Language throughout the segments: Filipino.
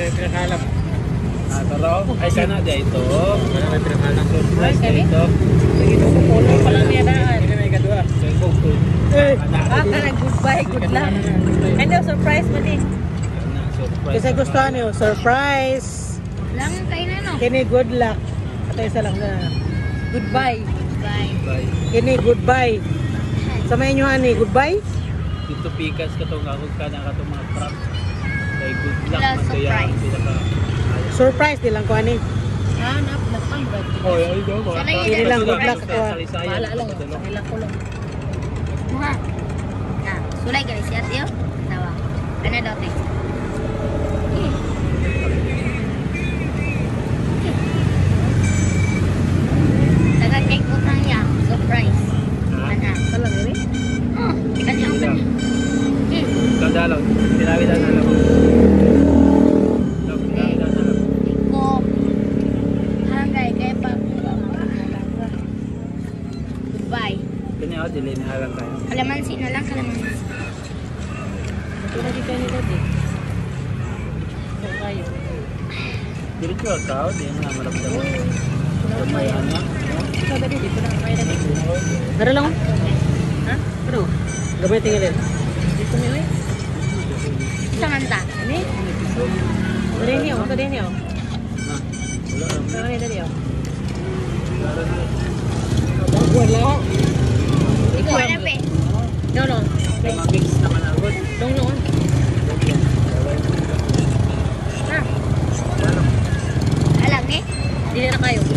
may pinakalam. Taraw. Ay, sana dyan ito. Wala may pinakalam. Surprise na ito. Kulay pa lang niya daan. Hindi may kadua. Goodbye, good luck. Ano, surprise mo din. Kasi gusto niyo, surprise. Lang kayo na, no? Kini good luck. Ito isa lang na. Goodbye. Goodbye. Kini goodbye. Samayin nyo ani, goodbye. Dito pikas ka itong agod ka na ka itong mga trap. Kay good luck. Plus surprise. Surprise nilang ko ani. Napang ba? Oh, ay daw. Hindi lang good luck ko. Bahala lang. Kailan ko lang. Buha. Sulay ka siya tiyo. Tawa. Ano daw tayo? Tagakay ko kanya. Surprise. Ano? Talang ini. Kanya ang kanya. Kadalaw. Tinawid na lang. Ko. Hangay kay pa. Goodbye. Kanya ako, dili na halang tayo. Kalamansi na lang, kalamansi. Lagi kayo nito di. Kayo. Diretso ang tao, di na maramdaman. Kamayan na. Sabi dito na kayo na dito. Dara lang. Ha? Ano? Gamay tinggalin. Dito mi oy. Sa manta. Ani? Dali niyo, mo dali niyo. Wala lang. Ano ni dali? Wala lang. Wala. Ikaw na pe. No, no. Kaya mabix naman agad. Dong no. Ha? Alam eh? Dili na kayo.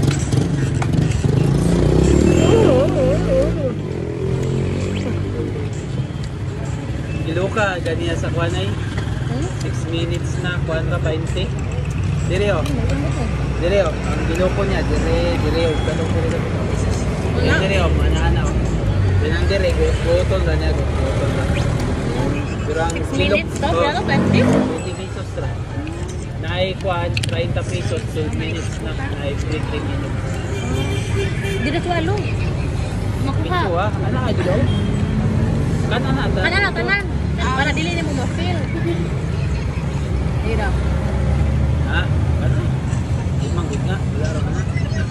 Iluka, ganyan sa kwanay. 6 minutes na, kuwan ka 20. Dire o. Dire o. Ang giluko niya, dire o. Ganong dire o. Dire o, mana-ana o. Binang dire, gutol na niya. Gutol na. Pero ang 6 minutes to? Pero 20? 20 pesos na. Naay kuwan, 30 pesos, 12 minutes na. Naay 3 minutes. Di na swalo. Makuha. Ito ah, ano ka dito? Kanan na. Kanan. Para dili ni mo ma-feel. Dira. Ha? Ano? Di manggit nga. Wala rin ka na.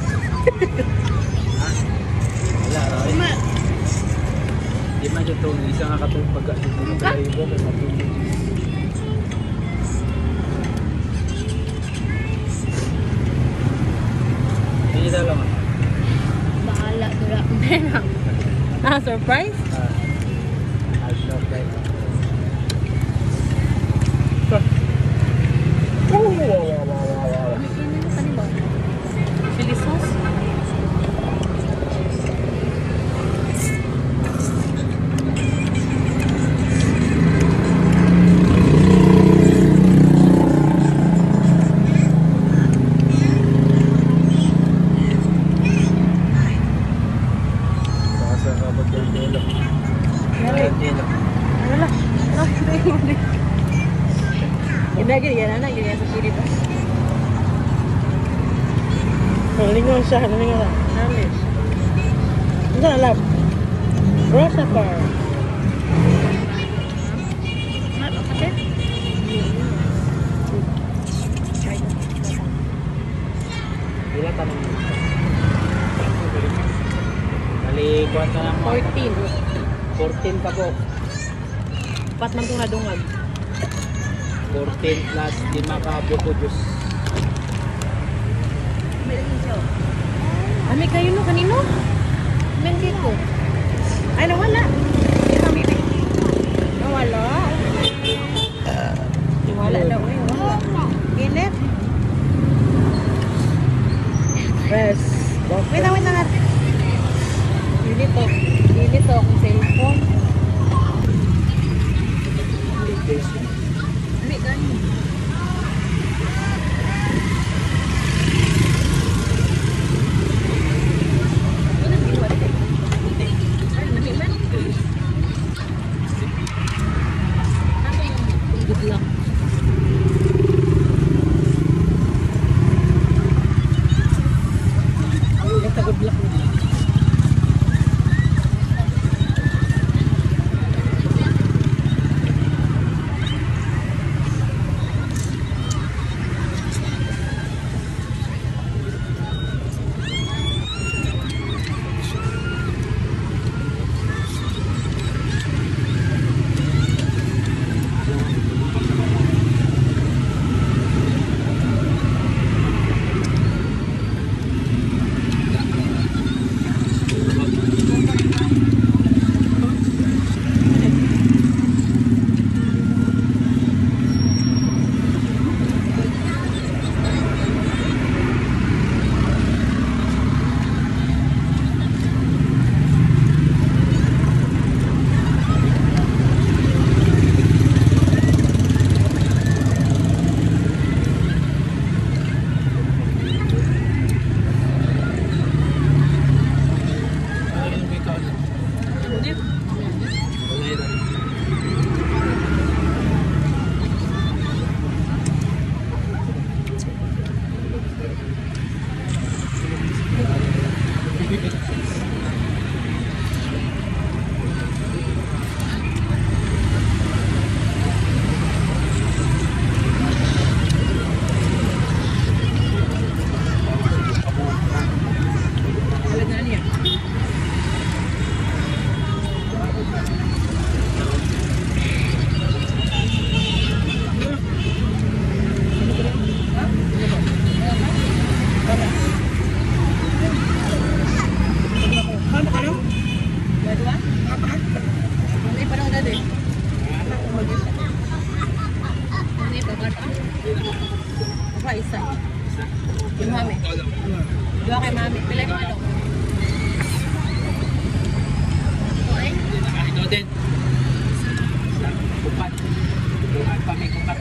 Ha? Wala rin. Di man dito. Isa nga katupag ka. Dito na tayo ibo. May matulog. Hindi daw lang. Bahala dura. Surprise? I'll stop right now. Chili sauce? Baka sa kapag yung telo. Ano lang? Ginagin yan, anak. Ganyan sa chili sauce. Nalingon siya. Nalingon lang. Namin. Ano na lab? Rosa bar. Ano kasi? Ilan tanong mo? Kalikuan ka ng 14 ka po. Pat man itong nadungag. 14 plus 5 ka buko juice. Ami kayo no? Kanino? Mendi ko. Ay, nawala. Nawala? Wala daw eh. Wala. Init? Yes. Wait na, nga. Init to. Init to akong cellphone. Ami, ganyan. na din. Ano yung babata? Apa, isa. Yung mami. Dua kay mami. Pilay mo ano? Okay? Ito din. Kupat. Kupat pa may kupat.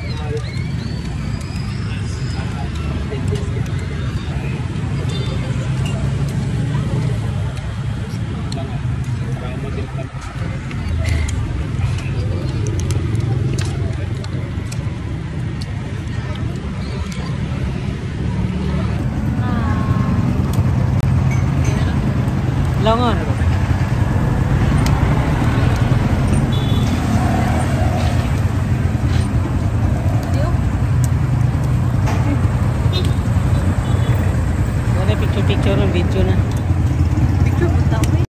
Langon. Wala picture-picture ng video na.